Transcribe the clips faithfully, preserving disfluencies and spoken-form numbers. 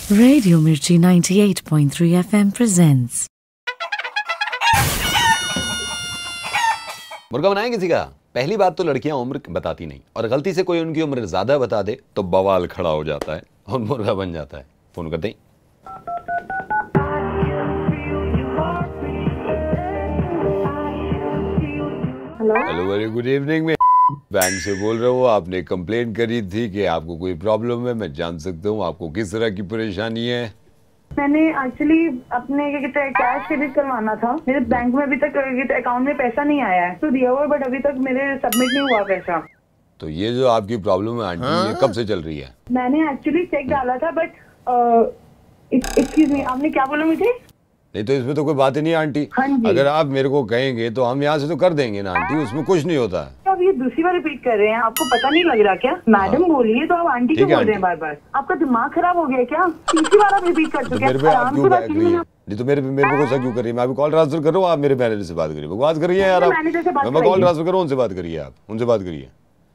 Radio Mirchi ninety-eight point three F M presents. मुर्गा बनाए किसी का? पहली बात तो लड़कियां उम्र बताती नहीं और गलती से कोई उनकी उम्र ज्यादा बता दे तो बवाल खड़ा हो जाता है और मुर्गा बन जाता है। फोन करते ही। हेलो वेरी गुड इवनिंग में बैंक से बोल रहा हूँ। आपने कंप्लेंट करी थी कि आपको कोई प्रॉब्लम है। मैं जान सकता हूँ आपको किस तरह की परेशानी है? मैंने एक्चुअली अपने क्या कहते हैं कैश क्रेडिट करवाना था। मेरे बैंक में अभी तक अकाउंट में पैसा नहीं आया है तो दिया हुआ, बट अभी तक मेरे सबमिट नहीं हुआ पैसा। तो ये जो आपकी प्रॉब्लम है आंटी, ये कब से चल रही है? मैंने एक्चुअली चेक डाला था, बट एक्सक्यूज मी, आपने क्या बोला मुझे? नहीं तो इसमें तो कोई बात ही नहीं आंटी। हाँ जी। अगर आप मेरे को कहेंगे तो हम यहाँ से तो कर देंगे ना आंटी, उसमें कुछ नहीं होता है। आप ये दूसरी बार रिपीट कर रहे हैं, आपको पता नहीं लग रहा क्या? मैडम हाँ। बोलिए तो आप आंटी क्यों बोल रहे हैं बार बार? आपका दिमाग खराब हो गया क्या? तीसरी बार आप रिपीट कर चुके हैं। नहीं तो मेरे मेरे को गुस्सा क्यों कर रही है? मैं अभी कॉल ट्रांसफर कर रहा हूँ, आप मेरे मैनेजर से बात करिए। बात करिए यार, आप मैं कॉल ट्रांसफर कर रहा हूँ, उनसे बात करिए। आप उनसे बात करिए।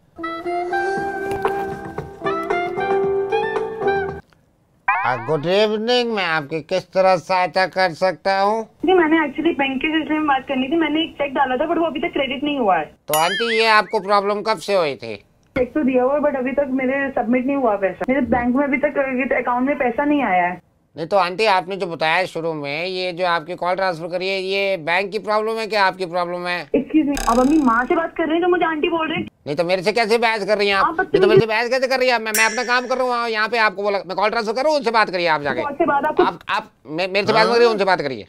गुड इवनिंग, मैं आपकी किस तरह सहायता कर सकता हूँ? जी मैंने एक्चुअली बैंक के सिलसिले में बात करनी थी। मैंने एक चेक डाला था बट वो अभी तक क्रेडिट नहीं हुआ है। तो आंटी ये आपको प्रॉब्लम कब से हुई थी? चेक तो दिया हुआ है बट अभी तक मेरे सबमिट नहीं हुआ पैसा। मेरे बैंक में अभी तक अकाउंट में पैसा नहीं आया है। नहीं तो आंटी आपने जो बताया शुरू में, ये जो आपकी कॉल ट्रांसफर करी है, ये बैंक की प्रॉब्लम है क्या आपकी प्रॉब्लम है? एक्सक्यूज मी, आप अपनी माँ से बात कर रहे हैं तो मुझे आंटी बोल रहे हैं? नहीं तो मेरे से कैसे बहस कर रही हैं आप? नहीं तो मेरे से बहस कैसे कर रही है? मैं मैं अपना काम कर रहा हूँ यहाँ पे, आपको बोला मैं कॉल ट्रांसफर कर रहा हूँ, उनसे बात करिए आप जाके। आप आप मेरे से बात करिए, उनसे बात करिए।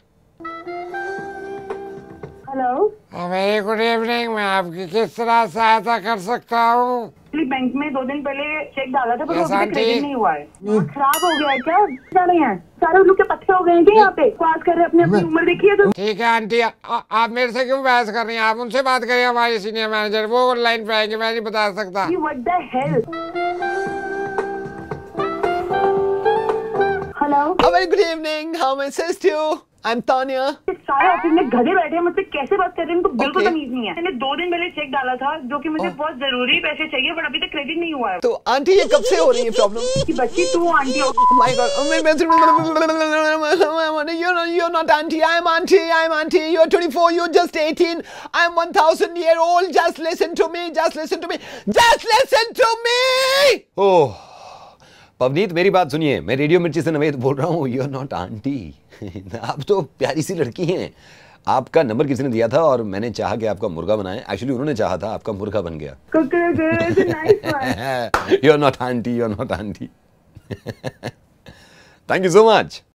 हेलो वेरी गुड इवनिंग, मैं आपकी किस तरह सहायता कर सकता हूँ? बैंक में दो दिन पहले चेक डाला था पर yes, वो क्रेडिट नहीं हुआ है। खराब हो गया है क्या? जा रहे हैं सारे लोग के पत्ते हो गए हैं क्या यहाँ पे? बात कर रहे हैं, अपनी अपनी उम्र देखिए तो। ठीक है आंटी, आ, आप मेरे से क्यों बहस कर रही हैं? आप उनसे बात करिए, हमारे सीनियर मैनेजर, वो लाइन पे आएंगे, मैं नहीं बता सकता। What the hell? Hello very good evening, how may I assist you? I'm Tanya. सारे ऑफिस में गधे बैठे हैं, मुझसे कैसे बात कर रहे हैं? उनको बिल्कुल तमीज नहीं है। मैंने दो दिन पहले चेक डाला था जो कि मुझे बहुत जरूरी पैसे चाहिए, बट अभी तक क्रेडिट नहीं हुआ है। तो आंटी ये कब से हो रही है प्रॉब्लम? कि बच्ची तू आंटी हो? My God, you're not, you're not auntie. I'm auntie. I'm auntie. You're twenty-four. You're just eighteen. I'm one thousand year old. Just listen to me. Just listen to me. Just listen to me. Oh. Pavneet मेरी बात सुनिए, मैं radio मिर्ची से नवेद बोल रहा हूँ। You're not auntie. आप तो प्यारी सी लड़की हैं। आपका नंबर किसी ने दिया था और मैंने चाहा कि आपका मुर्गा बनाएं। एक्चुअली उन्होंने चाहा था, आपका मुर्गा बन गया। You're not auntie. You're not auntie. Thank you so much.